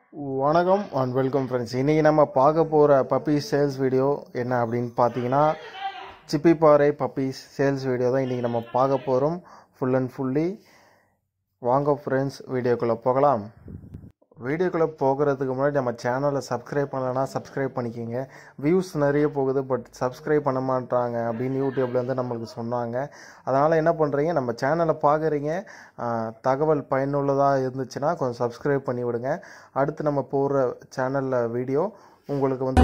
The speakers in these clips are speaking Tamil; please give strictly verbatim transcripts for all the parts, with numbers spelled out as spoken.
வணக்கம் அண்ட் வெல்கம் ஃப்ரெண்ட்ஸ். இன்றைக்கி நம்ம பார்க்க போகிற பப்பீஸ் சேல்ஸ் வீடியோ என்ன அப்படின்னு பார்த்தீங்கன்னா, சிப்பிப்பாறை பப்பீஸ் சேல்ஸ் வீடியோ தான் இன்றைக்கி நம்ம பார்க்க போகிறோம். ஃபுல் அண்ட் ஃபுல்லி வாங்க ஃப்ரெண்ட்ஸ், வீடியோக்குள்ளே போகலாம். வீடியோக்குள்ளே போகிறதுக்கு முன்னாடி நம்ம சேனலை சப்ஸ்கிரைப் பண்ணலைன்னா சப்ஸ்கிரைப் பண்ணிக்கோங்க. வியூஸ் நிறைய போகுது, பட் சப்ஸ்கிரைப் பண்ண மாட்டாங்க அப்படின்னு யூடியூப்லேருந்து நம்மளுக்கு சொன்னாங்க. அதனால் என்ன பண்ணுறீங்க, நம்ம சேனலை பார்க்குறீங்க, தகவல் பயனுள்ளதாக இருந்துச்சுன்னா கொஞ்சம் சப்ஸ்கிரைப் பண்ணி விடுங்க. அடுத்து நம்ம போகிற சேனலில் வீடியோ உங்களுக்கு வந்து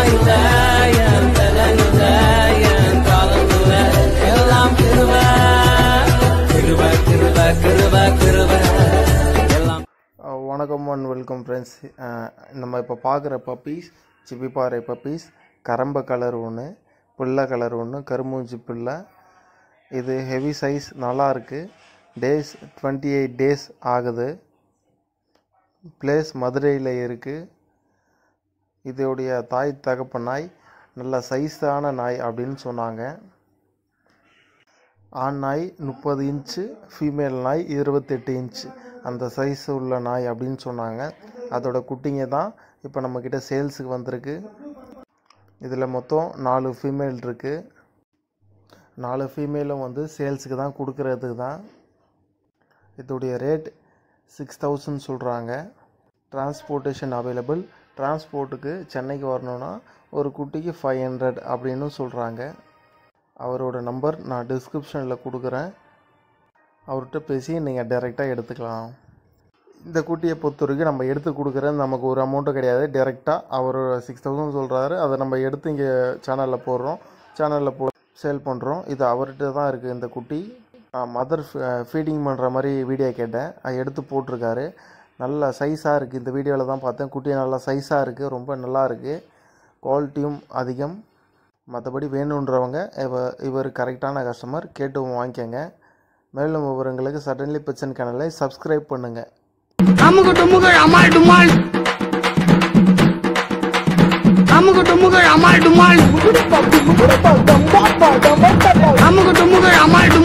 வணக்கம் அண்ட் வெல்கம் ஃப்ரெண்ட்ஸ். நம்ம இப்போ பார்க்குற பப்பீஸ் சிப்பிப்பாறை பப்பீஸ். கரம்ப கலர் ஒன்று, பிள்ளை கலர் ஒன்று, கருமூஞ்சி பிள்ளை. இது ஹெவி சைஸ், நல்லா இருக்குது. டேஸ் டுவெண்ட்டி எயிட் டேஸ் ஆகுது. பிளேஸ் மதுரையில் இருக்குது. இதோடைய தாய் தகப்ப நாய் நல்ல சைஸான நாய் அப்படின்னு சொன்னாங்க. ஆண் நாய் முப்பது இன்ச்சு, ஃபீமேல் நாய் இருபத்தெட்டு இன்ச்சு, அந்த சைஸ் உள்ள நாய் அப்படின்னு சொன்னாங்க. அதோட குட்டிங்க தான் இப்போ நம்மக்கிட்ட சேல்ஸுக்கு வந்திருக்கு. இதில் மொத்தம் நாலு ஃபீமேல் இருக்குது. நாலு ஃபீமேலும் வந்து சேல்ஸுக்கு தான், கொடுக்கறதுக்கு தான். இதோடைய ரேட் சிக்ஸ் தௌசண்ட் சொல்கிறாங்க. Transportation available. டிரான்ஸ்போர்ட்டுக்கு சென்னைக்கு வரணுன்னா ஒரு குட்டிக்கு ஃபைவ் ஹண்ட்ரட் அப்படின்னு சொல்கிறாங்க. அவரோட நம்பர் நான் டிஸ்கிரிப்ஷனில் கொடுக்குறேன். அவர்கிட்ட பேசி நீங்கள் டைரெக்டாக எடுத்துக்கலாம். இந்த குட்டியை பொறுத்த வரைக்கும் நம்ம எடுத்து கொடுக்குறது நமக்கு ஒரு அமௌண்ட்டும் கிடையாது. டைரெக்டாக அவர் சிக்ஸ் தௌசண்ட் சொல்கிறாரு, அதை நம்ம எடுத்து இங்கே சேனலில் போடுறோம். சேனலில் போ சேல் பண்ணுறோம். இது அவர்கிட்ட தான் இருக்குது. இந்த குட்டி மதர் ஃபீடிங் பண்ணுற மாதிரி வீடியோ கேட்டேன், அதை எடுத்து போட்டிருக்காரு. நல்ல சைஸாக இருக்குது. இந்த வீடியோவில் தான் பார்த்தேன். குட்டி நல்லா சைஸாக இருக்குது, ரொம்ப நல்லா இருக்குது. குவாலிட்டியும் அதிகம். மற்றபடி வேணுன்றவங்க இவ இவர் கரெக்டான கஸ்டமர், கேட்டு வாங்கிக்கோங்க. மேலும் விவரங்களுக்கு சடன்லி பிச்சன் சேனலை சப்ஸ்கிரைப் பண்ணுங்கள். அமுகு டுமுகள் அமால் டுமால், அமுகு டுமுகள் அமால் டுமால், அமுகு டுமுகள் அமால் டுமால்.